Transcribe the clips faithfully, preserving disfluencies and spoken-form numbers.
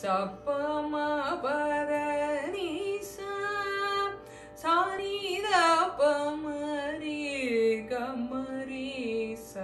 சப்ப ம பத நீ சா சாரி த ப மரி கமரி சா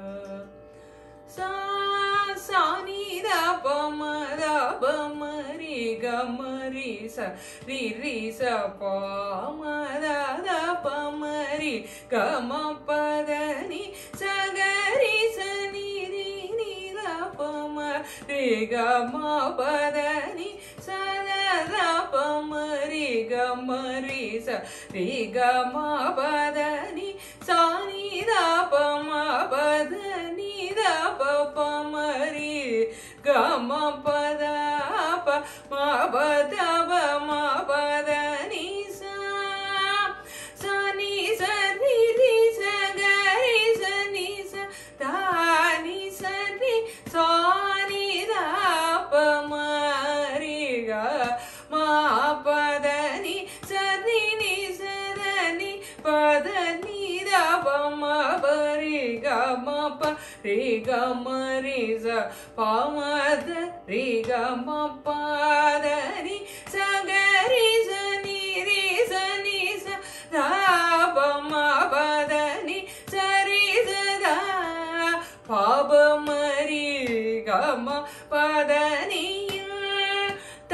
சா சாரி த ப ம த ப மரி கமரி ச ரி ரி ச ப ம த த ப மரி கம பத நீ ச க ரி ச நீ ரி நீ த ப ம ரி கம பத நீ ச த த ப மரி கமரி ச ரி கம பத நீ சா நீ த ப ம பத நீ த ப ப மரி கம பத ப ம பத ப ம பத நீ சா சா நீ ச ரி ரி ச க ரி ச நீ ச த நீ ச ரி சா நீ த ப ம ரி க ம பத நீ ச ரி நீ ச த நீ பத நீ த ப ம ப ரி க ம ப ரி க ம ரி ச ப ம த ரி க ம பத நீ ச க ரி ச நீ ரி ச நீ ச த ப ம பத நீ ச ரி ச த ப ப ம ரி க ம பத நீ த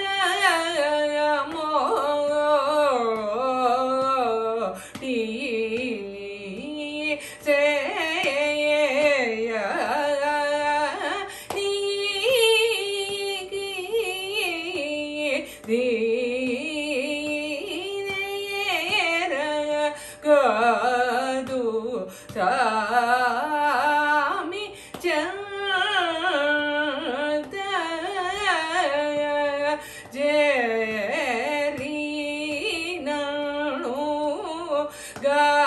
மோ டி சே ய நீ கி தி ர க து த மி ச த ஜ ரி ந நு க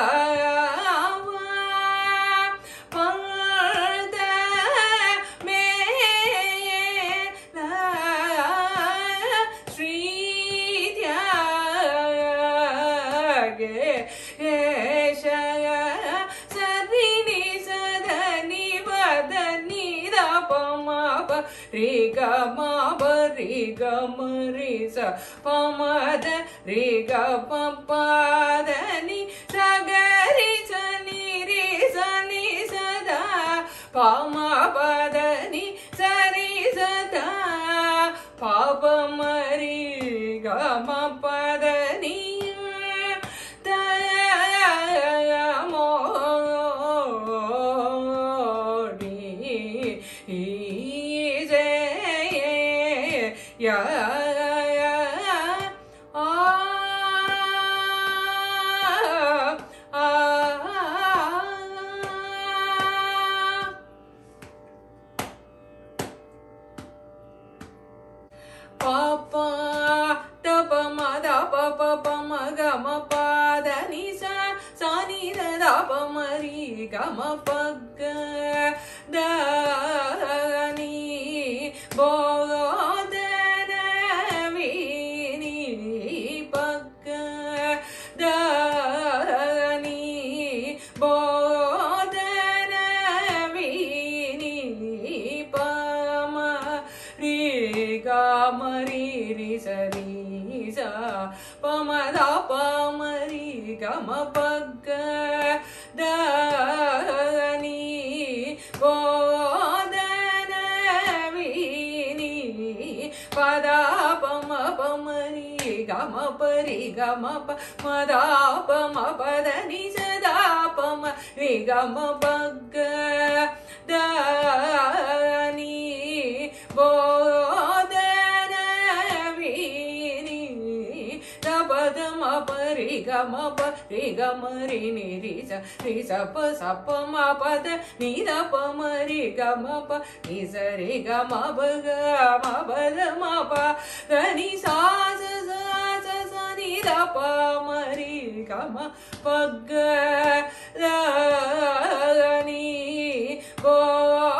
ரி க ம ப ரி க ம ரி ச ப ம த ரி க ப ப த நீ ச க ரி ச நீ ரி ச நீ ச த ப ம ப த நீ ச ரி ச த ப ப ம ரி க ம ப த நீ த மோ டி ய ஆ ஆ பாப்பா த ப ம த ப ப ப ம க ம ப த நீ ச சா நீ த த ப ம ரி க ம ப க த நீ போ த ன வி நீ ப க த நீ போ த ன வி நீ ப ம ரி க ம ரி ரி ச ரி ச ப ம த ப ம ரி க ம ப க த நீ போ த ன வி நீ ப த ப ம ப ம ரி க ம ப ரி க ம ப ம த ப ம ப த நீ ச த ப ம ரி க ம ப க த நீ போ த ன வி நீ த ப த ம ப ரி க ம ப ரி க ம ரி நீ ரி ச ரி ச ப ச ப ம ப த நீ த ப ம ரி க ம ப நீ ச ரி க ம ப க ம ப த ம ப த நீ சா ச ச ச ச நீ த ப ம ரி க ம ப க த நீ போ